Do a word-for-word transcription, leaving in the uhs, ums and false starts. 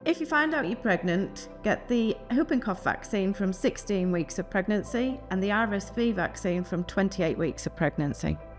If you find out you're pregnant, get the whooping cough vaccine from sixteen weeks of pregnancy and the R S V vaccine from twenty-eight weeks of pregnancy.